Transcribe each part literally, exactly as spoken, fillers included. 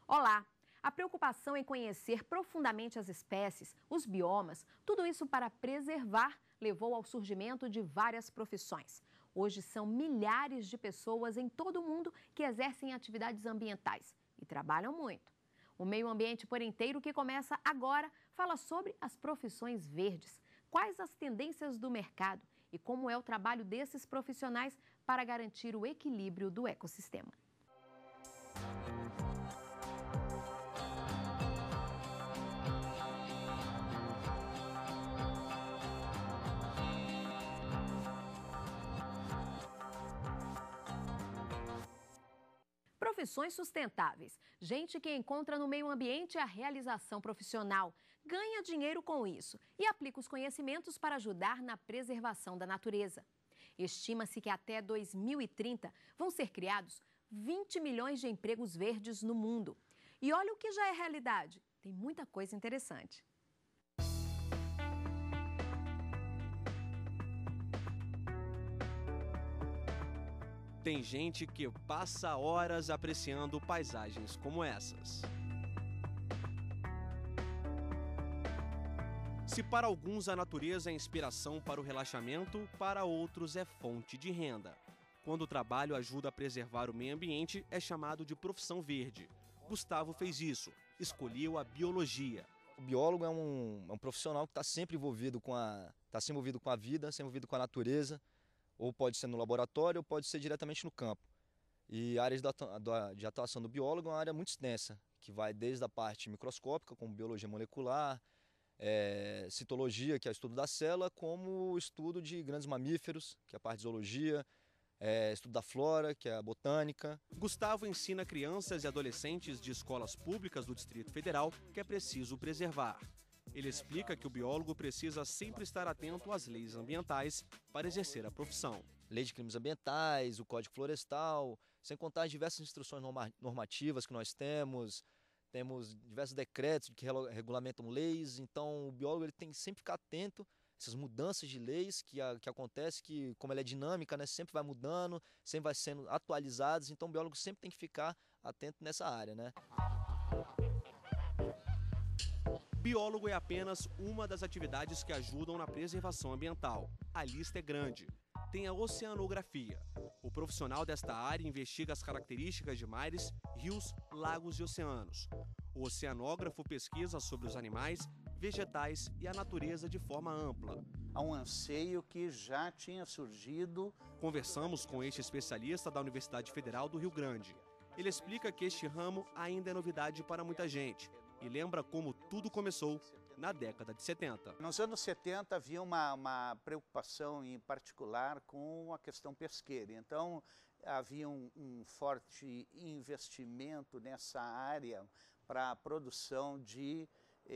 Olá! A preocupação em conhecer profundamente as espécies, os biomas, tudo isso para preservar, levou ao surgimento de várias profissões. Hoje são milhares de pessoas em todo o mundo que exercem atividades ambientais e trabalham muito. O Meio Ambiente por Inteiro, que começa agora, fala sobre as profissões verdes, quais as tendências do mercado e como é o trabalho desses profissionais para garantir o equilíbrio do ecossistema. Profissões sustentáveis. Gente que encontra no meio ambiente a realização profissional, ganha dinheiro com isso e aplica os conhecimentos para ajudar na preservação da natureza. Estima-se que até dois mil e trinta vão ser criados vinte milhões de empregos verdes no mundo. E olha o que já é realidade. Tem muita coisa interessante. Tem gente que passa horas apreciando paisagens como essas. Se para alguns a natureza é inspiração para o relaxamento, para outros é fonte de renda. Quando o trabalho ajuda a preservar o meio ambiente, é chamado de profissão verde. Gustavo fez isso, escolheu a biologia. O biólogo é um, é um profissional que está sempre envolvido com a, tá sempre envolvido com a vida, sempre envolvido com a natureza. Ou pode ser no laboratório, ou pode ser diretamente no campo. E áreas de atuação do biólogo é uma área muito extensa, que vai desde a parte microscópica, como biologia molecular, é, citologia, que é o estudo da célula, como o estudo de grandes mamíferos, que é a parte de zoologia, é, estudo da flora, que é a botânica. Gustavo ensina crianças e adolescentes de escolas públicas do Distrito Federal que é preciso preservar. Ele explica que o biólogo precisa sempre estar atento às leis ambientais para exercer a profissão. Lei de crimes ambientais, o Código Florestal, sem contar as diversas instruções normativas que nós temos, temos diversos decretos que regulamentam leis, então o biólogo ele tem que sempre ficar atento a essas mudanças de leis que, a, que acontece, que como ela é dinâmica, né, sempre vai mudando, sempre vai sendo atualizadas, então o biólogo sempre tem que ficar atento nessa área, né? Biólogo é apenas uma das atividades que ajudam na preservação ambiental. A lista é grande. Tem a oceanografia. O profissional desta área investiga as características de mares, rios, lagos e oceanos. O oceanógrafo pesquisa sobre os animais, vegetais e a natureza de forma ampla. Há um anseio que já tinha surgido. Conversamos com este especialista da Universidade Federal do Rio Grande. Ele explica que este ramo ainda é novidade para muita gente e lembra como tudo começou na década de setenta. Nos anos setenta havia uma, uma preocupação em particular com a questão pesqueira. Então havia um, um forte investimento nessa área para a produção de,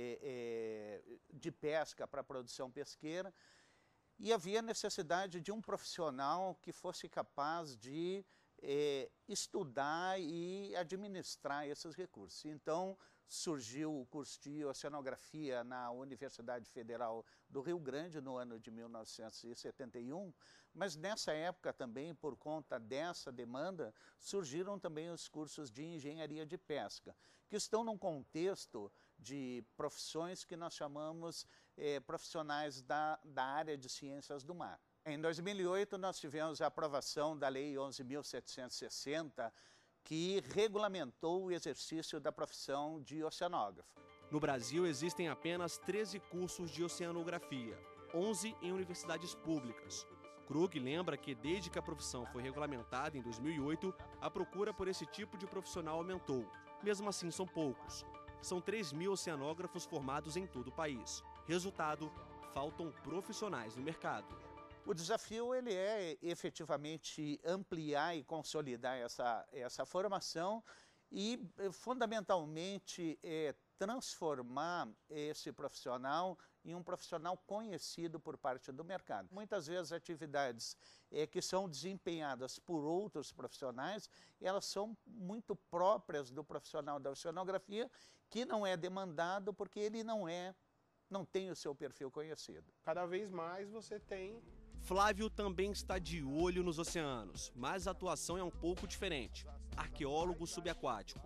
eh, eh, de pesca, para a produção pesqueira. E havia necessidade de um profissional que fosse capaz de É, estudar e administrar esses recursos. Então surgiu o curso de oceanografia na Universidade Federal do Rio Grande no ano de mil novecentos e setenta e um, mas nessa época também, por conta dessa demanda, surgiram também os cursos de engenharia de pesca, que estão num contexto de profissões que nós chamamos é, profissionais da, da área de ciências do mar. Em dois mil e oito, nós tivemos a aprovação da Lei onze mil setecentos e sessenta, que regulamentou o exercício da profissão de oceanógrafo. No Brasil, existem apenas treze cursos de oceanografia, onze em universidades públicas. Krug lembra que, desde que a profissão foi regulamentada em dois mil e oito, a procura por esse tipo de profissional aumentou. Mesmo assim, são poucos. São três mil oceanógrafos formados em todo o país. Resultado, faltam profissionais no mercado. O desafio ele é efetivamente ampliar e consolidar essa, essa formação e, fundamentalmente, é, transformar esse profissional em um profissional conhecido por parte do mercado. Muitas vezes atividades é, que são desempenhadas por outros profissionais, elas são muito próprias do profissional da oceanografia, que não é demandado porque ele não é não tem o seu perfil conhecido. Cada vez mais você tem... Flávio também está de olho nos oceanos, mas a atuação é um pouco diferente. Arqueólogo subaquático.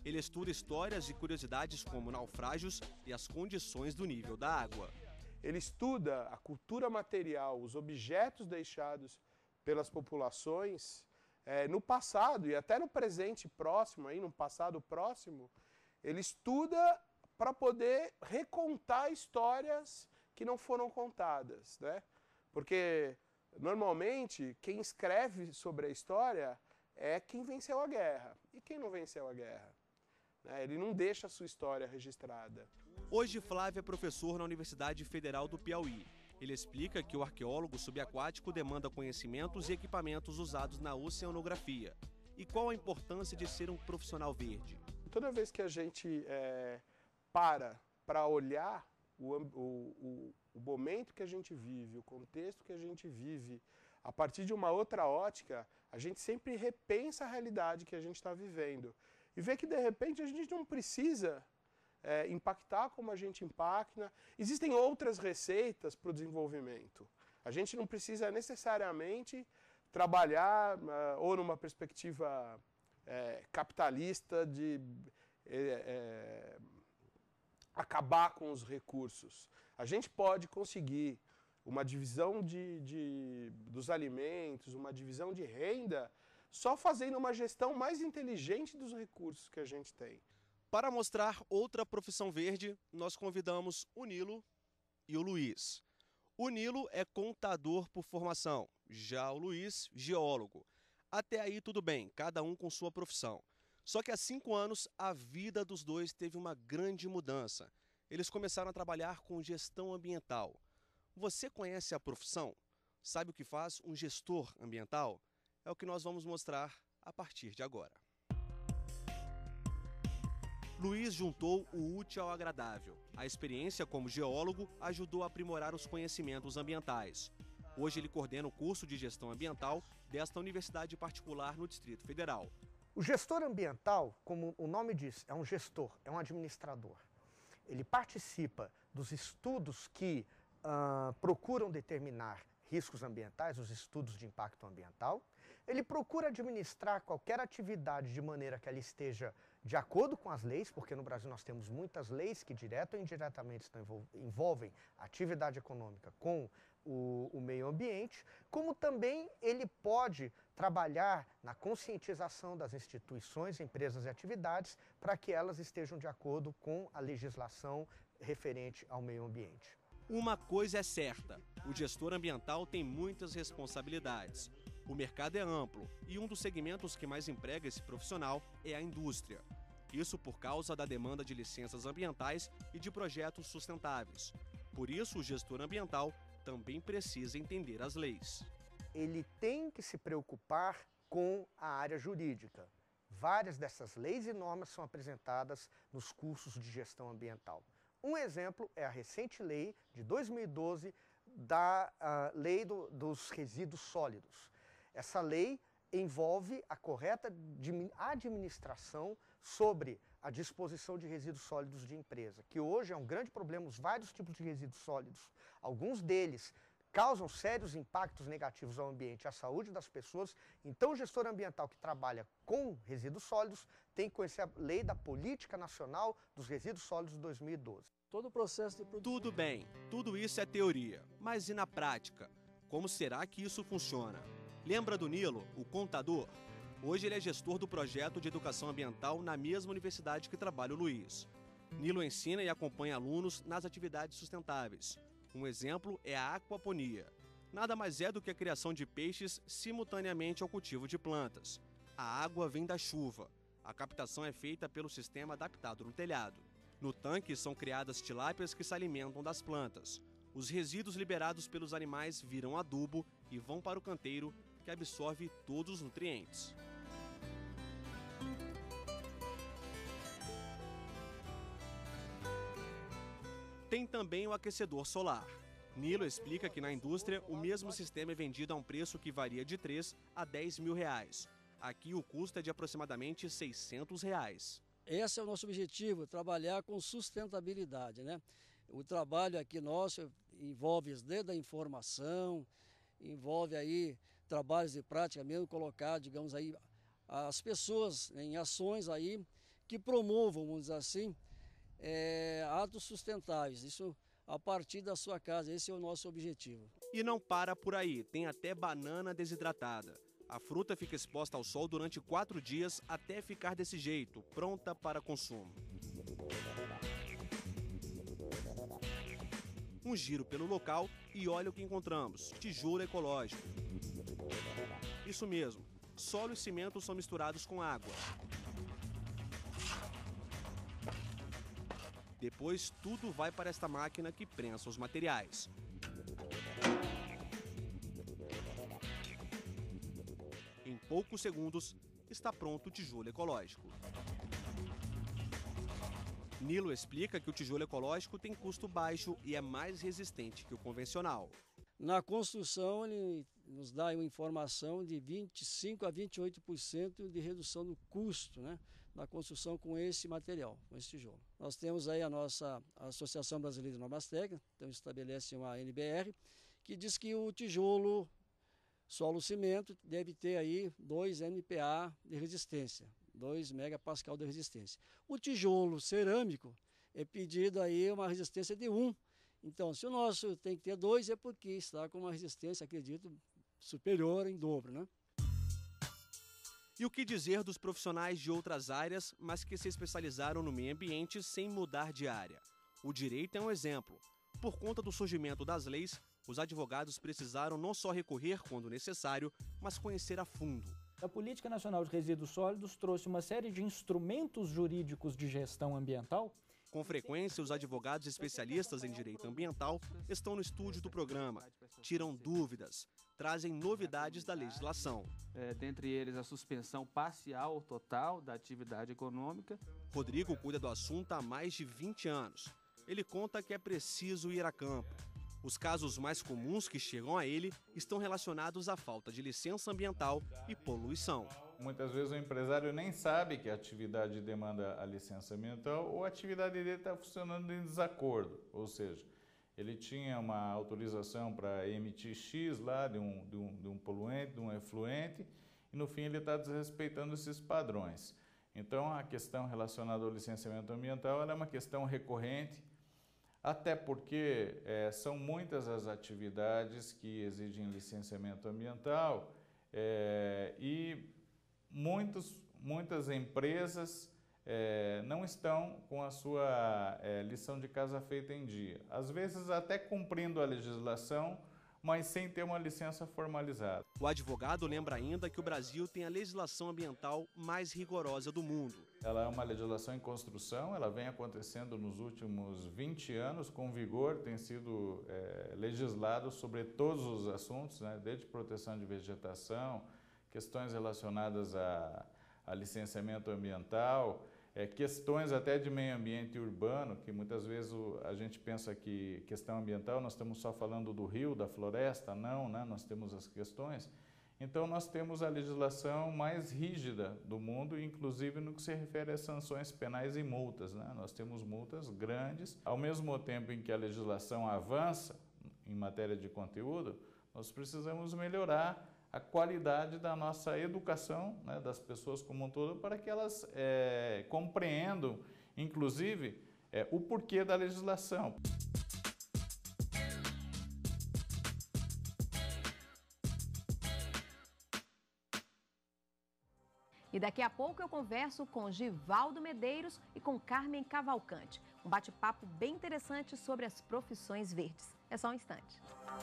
Ele estuda histórias e curiosidades como naufrágios e as condições do nível da água. Ele estuda a cultura material, os objetos deixados pelas populações é, no passado e até no presente próximo, aí, no passado próximo. Ele estuda para poder recontar histórias que não foram contadas, né? Porque, normalmente, quem escreve sobre a história é quem venceu a guerra. E quem não venceu a guerra? Né? Ele não deixa a sua história registrada. Hoje, Flávio é professor na Universidade Federal do Piauí. Ele explica que o arqueólogo subaquático demanda conhecimentos e equipamentos usados na oceanografia. E qual a importância de ser um profissional verde? Toda vez que a gente é, para para olhar o, o, o, o momento que a gente vive, o contexto que a gente vive, a partir de uma outra ótica, a gente sempre repensa a realidade que a gente está vivendo. E vê que, de repente, a gente não precisa é, impactar como a gente impacta. Existem outras receitas para o desenvolvimento. A gente não precisa necessariamente trabalhar uh, ou numa perspectiva é, capitalista de é, é, acabar com os recursos. A gente pode conseguir uma divisão de, de, dos alimentos, uma divisão de renda, só fazendo uma gestão mais inteligente dos recursos que a gente tem. Para mostrar outra profissão verde, nós convidamos o Nilo e o Luiz. O Nilo é contador por formação, já o Luiz, geólogo. Até aí tudo bem, cada um com sua profissão. Só que há cinco anos a vida dos dois teve uma grande mudança. Eles começaram a trabalhar com gestão ambiental. Você conhece a profissão? Sabe o que faz um gestor ambiental? É o que nós vamos mostrar a partir de agora. Luiz juntou o útil ao agradável. A experiência como geólogo ajudou a aprimorar os conhecimentos ambientais. Hoje ele coordena o curso de gestão ambiental desta universidade particular no Distrito Federal. O gestor ambiental, como o nome diz, é um gestor, é um administrador. Ele participa dos estudos que uh, procuram determinar riscos ambientais, os estudos de impacto ambiental. Ele procura administrar qualquer atividade de maneira que ela esteja de acordo com as leis, porque no Brasil nós temos muitas leis que direto ou indiretamente estão, envolvem a atividade econômica com o, o meio ambiente, como também ele pode trabalhar na conscientização das instituições, empresas e atividades para que elas estejam de acordo com a legislação referente ao meio ambiente. Uma coisa é certa, o gestor ambiental tem muitas responsabilidades. O mercado é amplo e um dos segmentos que mais emprega esse profissional é a indústria. Isso por causa da demanda de licenças ambientais e de projetos sustentáveis. Por isso, o gestor ambiental também precisa entender as leis. Ele tem que se preocupar com a área jurídica. Várias dessas leis e normas são apresentadas nos cursos de gestão ambiental. Um exemplo é a recente lei de dois mil e doze da uh, Lei do, dos Resíduos Sólidos. Essa lei envolve a correta administração sobre a disposição de resíduos sólidos de empresa, que hoje é um grande problema, os vários tipos de resíduos sólidos. Alguns deles causam sérios impactos negativos ao ambiente e à saúde das pessoas. Então, o gestor ambiental que trabalha com resíduos sólidos tem que conhecer a lei da Política Nacional dos Resíduos Sólidos de dois mil e doze. Todo o processo de produção. Tudo bem, tudo isso é teoria, mas e na prática? Como será que isso funciona? Lembra do Nilo, o contador? Hoje ele é gestor do projeto de educação ambiental na mesma universidade que trabalha o Luiz. Nilo ensina e acompanha alunos nas atividades sustentáveis. Um exemplo é a aquaponia. Nada mais é do que a criação de peixes simultaneamente ao cultivo de plantas. A água vem da chuva. A captação é feita pelo sistema adaptado no telhado. No tanque são criadas tilápias que se alimentam das plantas. Os resíduos liberados pelos animais viram adubo e vão para o canteiro, que absorve todos os nutrientes. Tem também o aquecedor solar. Nilo explica que na indústria o mesmo sistema é vendido a um preço que varia de três a dez mil reais. Aqui o custo é de aproximadamente seiscentos reais. Esse é o nosso objetivo, trabalhar com sustentabilidade, né? O trabalho aqui nosso envolve desde a informação, envolve aí trabalhos de prática mesmo, colocar, digamos aí, as pessoas em ações aí que promovam, vamos dizer assim, é, atos sustentáveis. Isso a partir da sua casa, esse é o nosso objetivo. E não para por aí, tem até banana desidratada. A fruta fica exposta ao sol durante quatro dias até ficar desse jeito, pronta para consumo. Um giro pelo local e olha o que encontramos, tijolo ecológico. Isso mesmo, solo e cimento são misturados com água. Depois tudo vai para esta máquina que prensa os materiais. Em poucos segundos está pronto o tijolo ecológico. Nilo explica que o tijolo ecológico tem custo baixo e é mais resistente que o convencional. Na construção, ele nos dá uma informação de vinte e cinco a vinte e oito por cento de redução do custo, né, da construção com esse material, com esse tijolo. Nós temos aí a nossa Associação Brasileira de Normas Técnicas, então estabelece uma N B R, que diz que o tijolo solo-cimento deve ter aí dois M P A de resistência, dois megapascal de resistência. O tijolo cerâmico é pedido aí uma resistência de um. Então, se o nosso tem que ter dois, é porque está com uma resistência, acredito, superior em dobro, né? E o que dizer dos profissionais de outras áreas, mas que se especializaram no meio ambiente sem mudar de área? O direito é um exemplo. Por conta do surgimento das leis, os advogados precisaram não só recorrer quando necessário, mas conhecer a fundo. A Política Nacional de Resíduos Sólidos trouxe uma série de instrumentos jurídicos de gestão ambiental. Com frequência, os advogados especialistas em direito ambiental estão no estúdio do programa, tiram dúvidas, trazem novidades da legislação. É, dentre eles, a suspensão parcial ou total da atividade econômica. Rodrigo cuida do assunto há mais de vinte anos. Ele conta que é preciso ir a campo. Os casos mais comuns que chegam a ele estão relacionados à falta de licença ambiental e poluição. Muitas vezes o empresário nem sabe que a atividade demanda a licença ambiental ou a atividade dele está funcionando em desacordo. Ou seja, ele tinha uma autorização para emitir X lá de um, de, um, de um poluente, de um efluente, e no fim ele está desrespeitando esses padrões. Então a questão relacionada ao licenciamento ambiental ela é uma questão recorrente, até porque é, são muitas as atividades que exigem licenciamento ambiental é, e muitos, muitas empresas é, não estão com a sua é, lição de casa feita em dia. Às vezes até cumprindo a legislação, mas sem ter uma licença formalizada. O advogado lembra ainda que o Brasil tem a legislação ambiental mais rigorosa do mundo. Ela é uma legislação em construção, ela vem acontecendo nos últimos vinte anos, com vigor, tem sido é, legislado sobre todos os assuntos, né, desde proteção de vegetação, questões relacionadas a, a licenciamento ambiental, é, questões até de meio ambiente urbano, que muitas vezes o, a gente pensa que questão ambiental, nós estamos só falando do rio, da floresta, não, né? Nós temos as questões. Então nós temos a legislação mais rígida do mundo, inclusive no que se refere a sanções penais e multas, né? Nós temos multas grandes, ao mesmo tempo em que a legislação avança em matéria de conteúdo, nós precisamos melhorar a qualidade da nossa educação, né, das pessoas como um todo, para que elas é, compreendam, inclusive, é, o porquê da legislação. E daqui a pouco eu converso com Givaldo Medeiros e com Carmen Cavalcante. Um bate-papo bem interessante sobre as profissões verdes. É só um instante.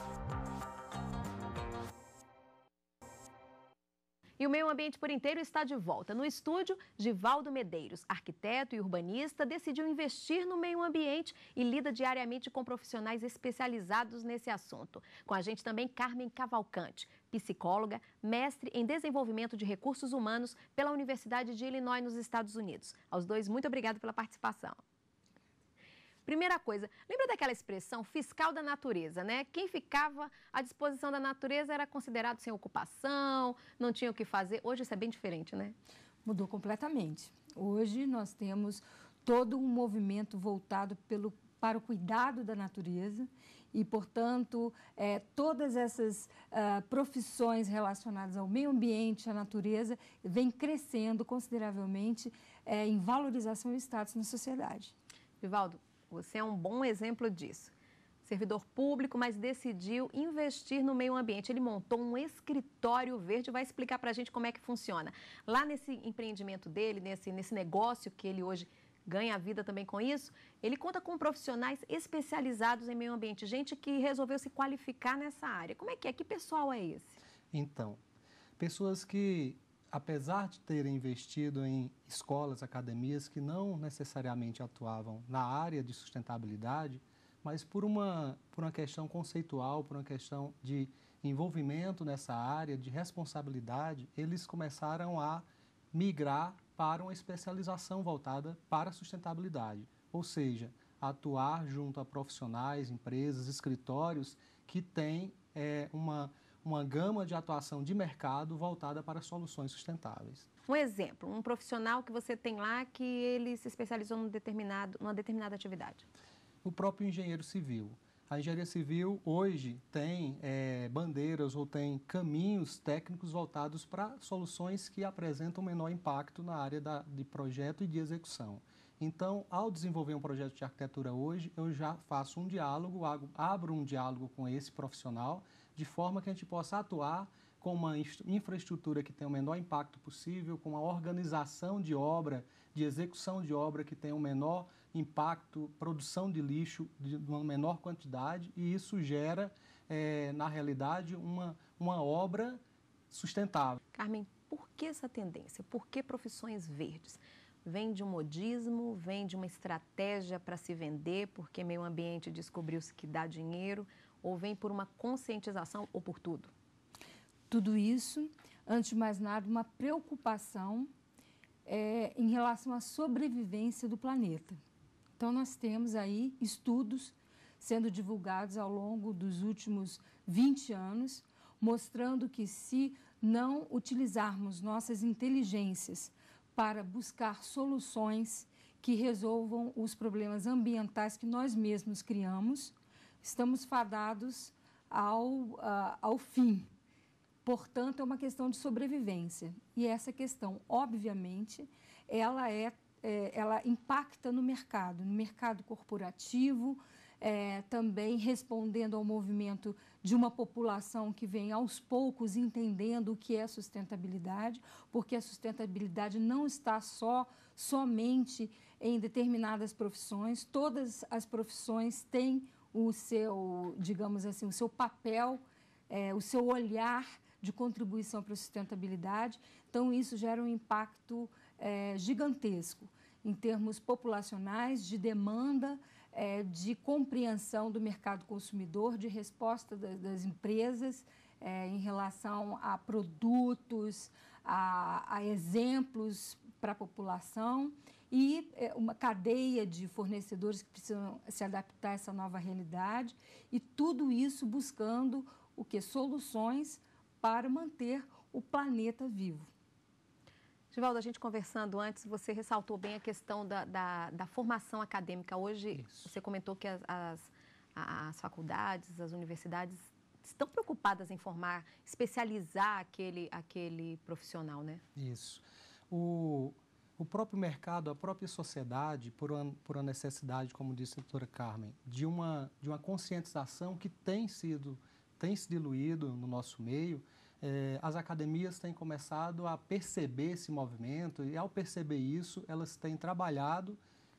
E o Meio Ambiente por Inteiro está de volta. No estúdio, Givaldo Medeiros, arquiteto e urbanista, decidiu investir no meio ambiente e lida diariamente com profissionais especializados nesse assunto. Com a gente também Carmen Cavalcante, psicóloga, mestre em desenvolvimento de recursos humanos pela Universidade de Illinois, nos Estados Unidos. Aos dois, muito obrigada pela participação. Primeira coisa, lembra daquela expressão fiscal da natureza, né? Quem ficava à disposição da natureza era considerado sem ocupação, não tinha o que fazer. Hoje isso é bem diferente, né? Mudou completamente. Hoje nós temos todo um movimento voltado pelo, para o cuidado da natureza e, portanto, é, todas essas uh, profissões relacionadas ao meio ambiente, à natureza, vêm crescendo consideravelmente é, em valorização e status na sociedade. Vivaldo, você é um bom exemplo disso. Servidor público, mas decidiu investir no meio ambiente. Ele montou um escritório verde, vai explicar para a gente como é que funciona. Lá nesse empreendimento dele, nesse, nesse negócio que ele hoje ganha a vida também com isso, ele conta com profissionais especializados em meio ambiente, gente que resolveu se qualificar nessa área. Como é que é? Que pessoal é esse? Então, pessoas que, apesar de terem investido em escolas, academias que não necessariamente atuavam na área de sustentabilidade, mas por uma, por uma questão conceitual, por uma questão de envolvimento nessa área, de responsabilidade, eles começaram a migrar para uma especialização voltada para a sustentabilidade, ou seja, atuar junto a profissionais, empresas, escritórios que têm é, uma, uma gama de atuação de mercado voltada para soluções sustentáveis. Um exemplo, um profissional que você tem lá que ele se especializou num determinado, numa determinada atividade. O próprio engenheiro civil. A engenharia civil hoje tem é, bandeiras ou tem caminhos técnicos voltados para soluções que apresentam menor impacto na área da, de projeto e de execução. Então, ao desenvolver um projeto de arquitetura hoje, eu já faço um diálogo, abro um diálogo com esse profissional, de forma que a gente possa atuar com uma infraestrutura que tenha o menor impacto possível, com uma organização de obra, de execução de obra que tenha o menor impacto, produção de lixo de uma menor quantidade, e isso gera, é, na realidade, uma, uma obra sustentável. Carmen, por que essa tendência? Por que profissões verdes? Vem de um modismo, vem de uma estratégia para se vender, porque meio ambiente descobriu-se que dá dinheiro, ou vem por uma conscientização, ou por tudo? Tudo isso, antes de mais nada, uma preocupação é, em relação à sobrevivência do planeta. Então, nós temos aí estudos sendo divulgados ao longo dos últimos vinte anos, mostrando que se não utilizarmos nossas inteligências para buscar soluções que resolvam os problemas ambientais que nós mesmos criamos, estamos fadados ao, uh, ao fim. Portanto, é uma questão de sobrevivência. E essa questão, obviamente, ela, é, é, ela impacta no mercado, no mercado corporativo, é, também respondendo ao movimento de uma população que vem aos poucos entendendo o que é sustentabilidade, porque a sustentabilidade não está só, somente em determinadas profissões, todas as profissões têm o seu, digamos assim, o seu papel, é, o seu olhar de contribuição para a sustentabilidade. Então, isso gera um impacto é, gigantesco em termos populacionais, de demanda, é, de compreensão do mercado consumidor, de resposta das, das empresas é, em relação a produtos, a, a exemplos para a população e é, uma cadeia de fornecedores que precisam se adaptar a essa nova realidade, e tudo isso buscando o que? Soluções para manter o planeta vivo. Givaldo, a gente conversando antes, você ressaltou bem a questão da, da, da formação acadêmica. Hoje, Isso. você comentou que as, as, as faculdades, as universidades estão preocupadas em formar, especializar aquele, aquele profissional, né? Isso. O, o próprio mercado, a própria sociedade, por uma, por uma necessidade, como disse a doutora Carmen, de uma, de uma conscientização que tem sido, tem se diluído no nosso meio. É, as academias têm começado a perceber esse movimento e, ao perceber isso, elas têm trabalhado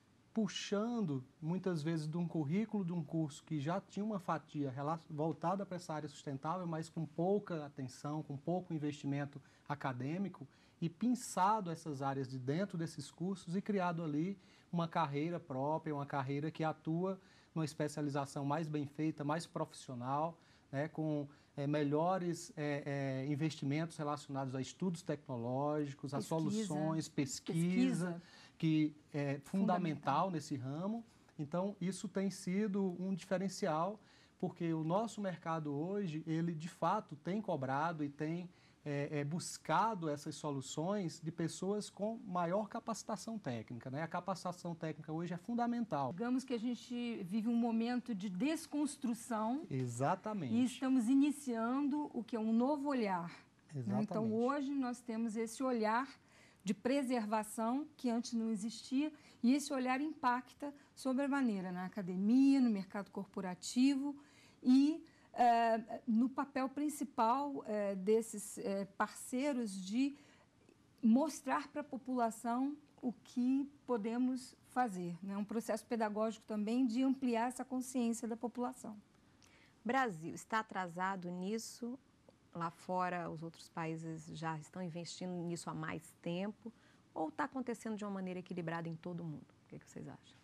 puxando, muitas vezes, de um currículo de um curso que já tinha uma fatia voltada para essa área sustentável, mas com pouca atenção, com pouco investimento acadêmico, e pinçado essas áreas de dentro desses cursos e criado ali uma carreira própria, uma carreira que atua numa especialização mais bem feita, mais profissional, né, com é, melhores é, é, investimentos relacionados a estudos tecnológicos, pesquisa, a soluções, pesquisa, pesquisa. que é fundamental, fundamental nesse ramo. Então, isso tem sido um diferencial, porque o nosso mercado hoje, ele de fato tem cobrado e tem é, é, buscado essas soluções de pessoas com maior capacitação técnica, né? A capacitação técnica hoje é fundamental. Digamos que a gente vive um momento de desconstrução. Exatamente. E estamos iniciando o que é um novo olhar. Exatamente. Então, hoje nós temos esse olhar de preservação que antes não existia, e esse olhar impacta sobremaneira na academia, no mercado corporativo e eh, no papel principal eh, desses eh, parceiros de mostrar para a população o que podemos fazer. É, né? Um processo pedagógico também de ampliar essa consciência da população. Brasil está atrasado nisso? Lá fora, os outros países já estão investindo nisso há mais tempo? Ou está acontecendo de uma maneira equilibrada em todo o mundo? O que, é que vocês acham?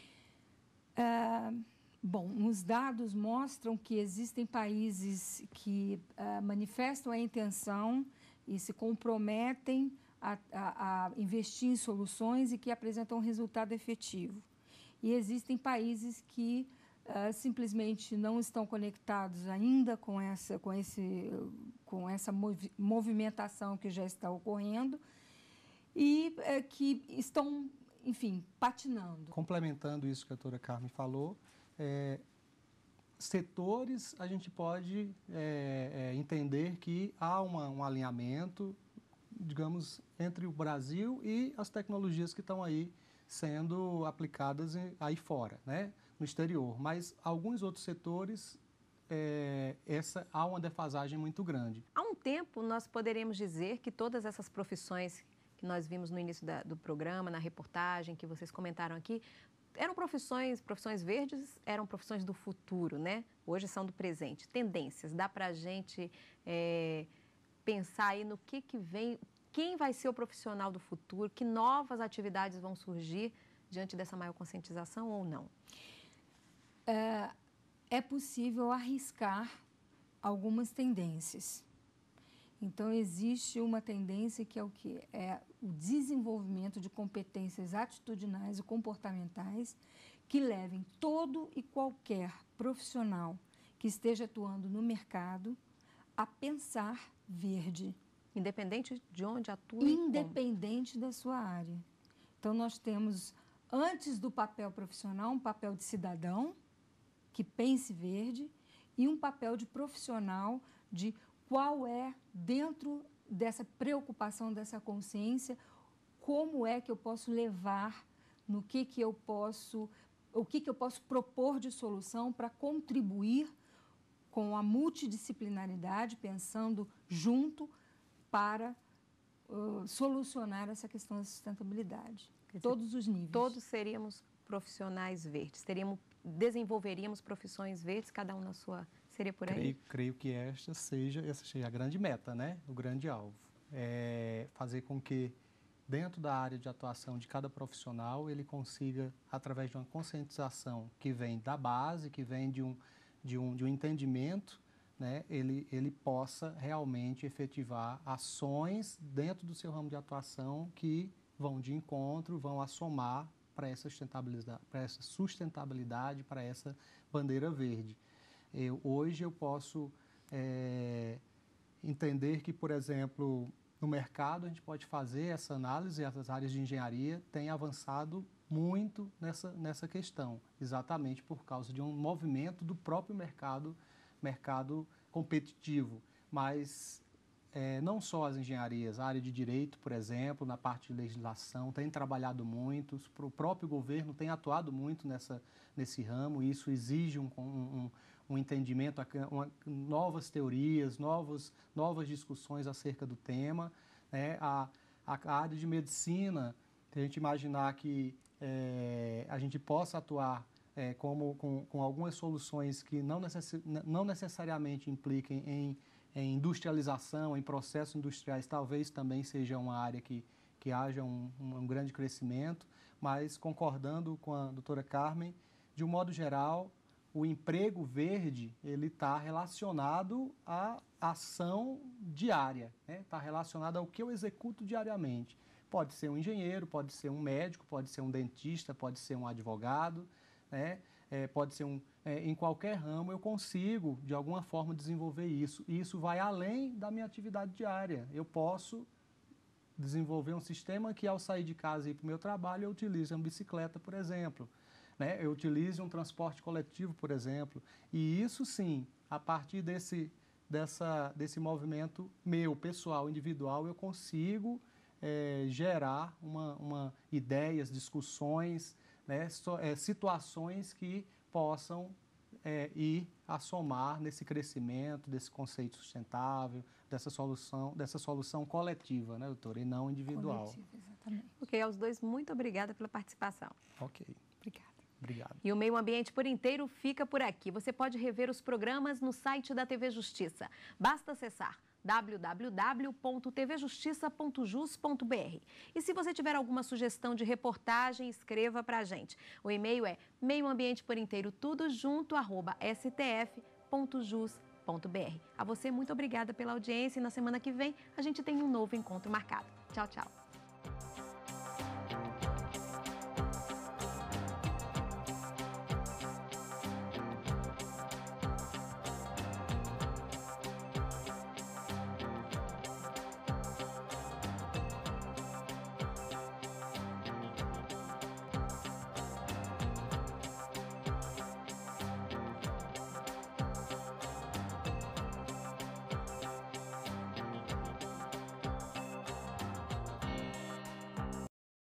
É, bom, os dados mostram que existem países que uh, manifestam a intenção e se comprometem a, a, a investir em soluções e que apresentam um resultado efetivo. E existem países que Uh, simplesmente não estão conectados ainda com essa, com esse, com essa movi movimentação que já está ocorrendo e uh, que estão, enfim, patinando. Complementando isso que a doutora Carmen falou, é, setores a gente pode é, é, entender que há uma, um alinhamento, digamos, entre o Brasil e as tecnologias que estão aí sendo aplicadas aí fora, né? No exterior, mas alguns outros setores, é, essa, há uma defasagem muito grande. Há um tempo, nós poderíamos dizer que todas essas profissões que nós vimos no início da, do programa, na reportagem, que vocês comentaram aqui, eram profissões, profissões verdes, eram profissões do futuro, né? Hoje são do presente. Tendências, dá para a gente é, pensar aí no que, que vem, quem vai ser o profissional do futuro, que novas atividades vão surgir diante dessa maior conscientização ou não? É, é possível arriscar algumas tendências. Então, existe uma tendência que é o que? É o desenvolvimento de competências atitudinais e comportamentais que levem todo e qualquer profissional que esteja atuando no mercado a pensar verde. Independente de onde atua? Independente da sua área. Então, nós temos, antes do papel profissional, um papel de cidadão, que pense verde, e um papel de profissional de qual é, dentro dessa preocupação, dessa consciência, como é que eu posso levar, no que que eu posso, o que que eu posso propor de solução para contribuir com a multidisciplinaridade, pensando junto para uh, solucionar essa questão da sustentabilidade. Quer dizer, todos os níveis. Todos seríamos profissionais verdes, teríamos, desenvolveríamos profissões verdes, cada um na sua... Seria por aí? Creio, creio que esta seja, essa seja a grande meta, né? O grande alvo. É fazer com que, dentro da área de atuação de cada profissional, ele consiga, através de uma conscientização que vem da base, que vem de um, de um, de um entendimento, né? ele, ele possa realmente efetivar ações dentro do seu ramo de atuação que vão de encontro, vão assomar para essa sustentabilidade, para essa sustentabilidade, para essa bandeira verde. Eu, hoje eu posso é, entender que, por exemplo, no mercado a gente pode fazer essa análise, as áreas de engenharia têm avançado muito nessa, nessa questão, exatamente por causa de um movimento do próprio mercado, mercado competitivo, mas é, não só as engenharias, a área de direito, por exemplo, na parte de legislação, tem trabalhado muito, o próprio governo tem atuado muito nessa, nesse ramo, e isso exige um, um, um entendimento, uma, novas teorias, novos, novas discussões acerca do tema. Né? A, a área de medicina, se a gente imaginar que é, a gente possa atuar é, como, com, com algumas soluções que não, necess, não necessariamente impliquem em, em industrialização, em processos industriais, talvez também seja uma área que, que haja um, um grande crescimento, mas concordando com a doutora Carmen, de um modo geral, o emprego verde ele está relacionado à ação diária, está né? relacionado ao que eu executo diariamente. Pode ser um engenheiro, pode ser um médico, pode ser um dentista, pode ser um advogado, né? é, pode ser um... É, em qualquer ramo eu consigo, de alguma forma, desenvolver isso. E isso vai além da minha atividade diária. Eu posso desenvolver um sistema que, ao sair de casa e ir para o meu trabalho, eu utilize uma bicicleta, por exemplo. Né? Eu utilize um transporte coletivo, por exemplo. E isso, sim, a partir desse, dessa, desse movimento meu, pessoal, individual, eu consigo é, gerar uma, uma ideias, discussões, né, so, é, situações que possam é, ir a somar nesse crescimento, desse conceito sustentável, dessa solução, dessa solução coletiva, né, doutora, e não individual. Coletiva, exatamente. Ok, aos dois, muito obrigada pela participação. Ok. Obrigada. Obrigado. E o Meio Ambiente por Inteiro fica por aqui. Você pode rever os programas no site da T V Justiça. Basta acessar w w w ponto t v justiça ponto jus ponto b r. E se você tiver alguma sugestão de reportagem, escreva para a gente. O e-mail é meio ambiente por inteiro, tudo junto, arroba s t f ponto jus ponto b r. A você, muito obrigada pela audiência e na semana que vem a gente tem um novo encontro marcado. Tchau, tchau.